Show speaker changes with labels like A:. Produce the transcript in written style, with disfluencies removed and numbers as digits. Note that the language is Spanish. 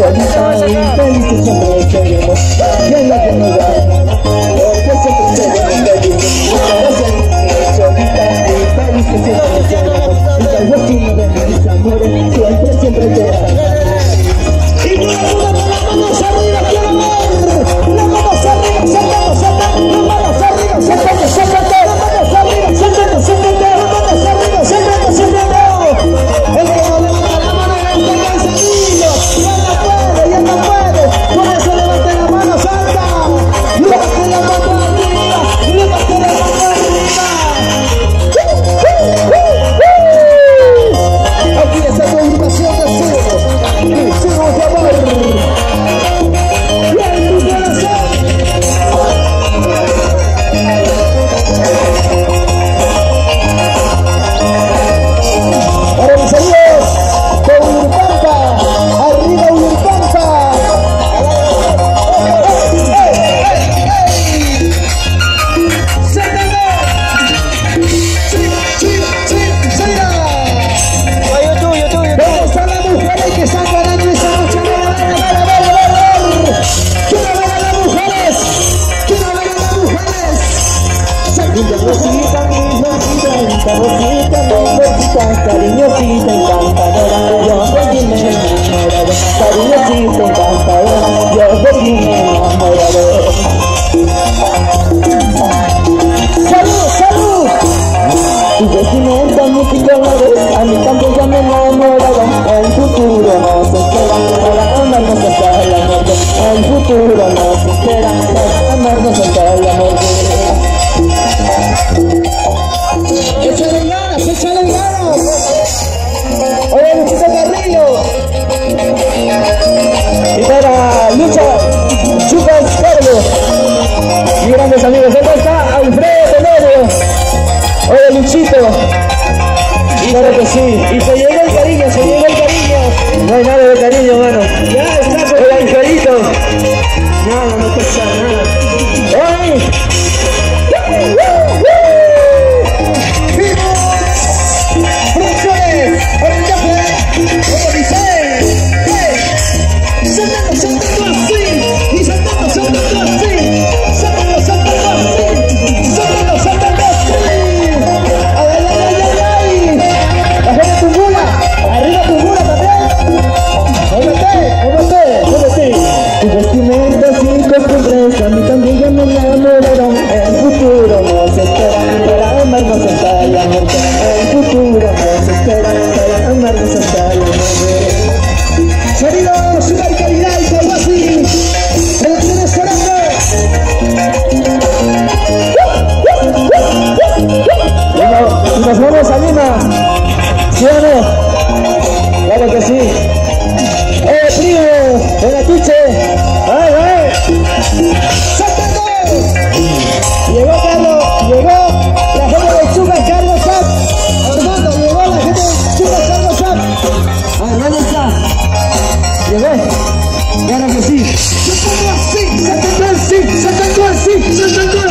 A: solita y felices siempre queremos. Y en la que nos da, porque siempre queremos felices. Solita y felices siempre queremos. Y el destino de mis amores siempre, siempre te da. Y todas las manos arriba, quiero ver. Las manos arriba, saltamos, saltamos. Las manos arriba, saltamos, saltamos. Las manos arriba, saltamos, saltamos. Las manos arriba, saltamos, saltamos. El que no levanta la mano en este cansanillo, ya no puede, por eso levante la mano, salta. Levante la mano arriba, levante la mano arriba. Aquí está tu invitación de cielo. Cielo de amor. Y en tu corazón. Para mis amigos de Urucampa, arriba Urucampa. Vamos a las mujeres que están ganando esa noche. Quiero ver a las mujeres. Quiero ver a las mujeres. Rosita, rosita, rosita, cariñosita, encantadora. Yo de ti me enamorado. Cariñosita, encantadora. Yo de ti me enamorado. ¡Salud, salud! Tu vestimenta, mis colores, a mí también ya me enamoraron. El futuro nos espera, para amarnos hasta la muerte. El futuro nos espera, para amarnos hasta la muerte. ¡Échale ganas, échale ganas! ¡Oye, Luchito Carrillo! Y para Lucha Chupas Carlos, mis grandes amigos. Acá está Alfredo Tenorio. Oye, Luchito. Claro que sí. Y se llegó el cariño, se llegó el cariño. No hay nada de cariño, mano. Ya está con el angelito. Nada, no pasa nada. ¡Ay! ¡Producciones! ¡Por el café! ¡Como dice! ¡Saltando, saltando así! ¡Y saltando, saltando así! ¡Saltando, saltando así! ¡Saltando, saltando así! ¡Ay, ay, ay, ay! ¡Arriba tu mula! ¡Arriba tu mula también! ¡Móvete! ¡Móvete! Tu vestimenta sin costumbres, a mí también ya me enamoraron. El futuro nos espera, para amarnos hasta la muerte. El futuro nos espera, para amarnos hasta la muerte. Sonido, super calidad y todo así. Producciones Corazón. Y nos vamos a Lima. ¿Sí o no? Claro que sí. Primo, en la tuche. ¡Ay, ay! ¡Saltando! Llegó Carlos, llegó la gente de Chupas Carlos Chap. Armando, llegó la gente de Chupas Carlos Chap. Armando está. Llegó. Claro que sí. Saltando así, saltando así, saltando así, saltando